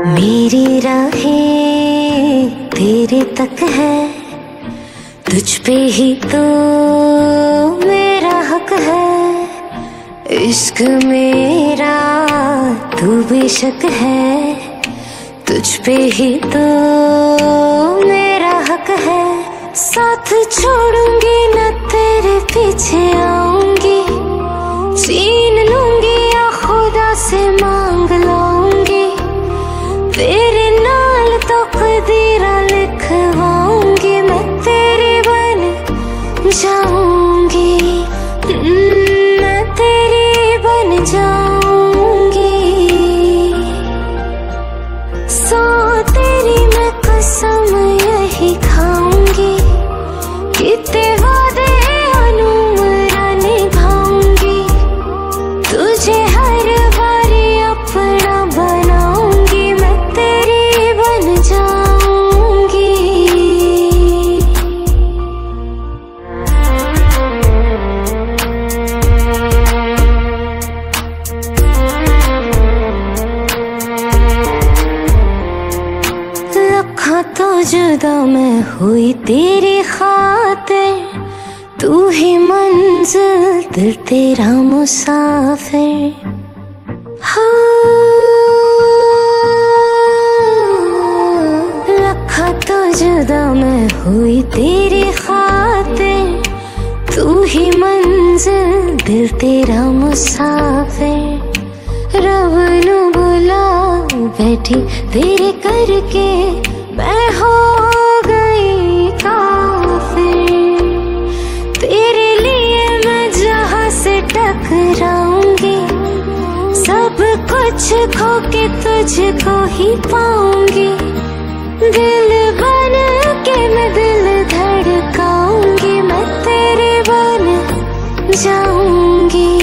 मेरी राहें तेरे तक है, तुझ पे ही तो मेरा हक है। इश्क मेरा तू बेशक है, तुझ पे ही तो मेरा हक है। साथ छोड़ूंगी न तेरे पीछे आऊंगी, छीन लूंगी या खुदा से मांग लाऊंगी। तेरे नाल तो कदीरा लिखवाऊंगी, मैं तेरी बन जाऊंगी, मैं तेरी बन जाऊंगी। सो तेरी मैं कसम यही खाऊंगी, कितने वादे अनुमरा निभाऊंगी। तुझे हर बारी अपना बनाऊंगी, मैं तेरी बन जाऊंगी। लखा तो जुदा मैं हुई तेरी खातिर, तू ही मंजिल दिल तेरा मुसाफिर। लखा तो जुदा मैं हुई तेरी खातिर, तू ही मंजिल दिल तेरा मुसाफिर। रब नू बुला बैठी तेरे करके, मैं हो गई काफिर। तेरे लिए मैं जहां से टकराऊंगी, सब कुछ खो के तुझको ही पाऊंगी। दिल बन के मैं दिल धड़काऊंगी, मैं तेरे बन जाऊंगी।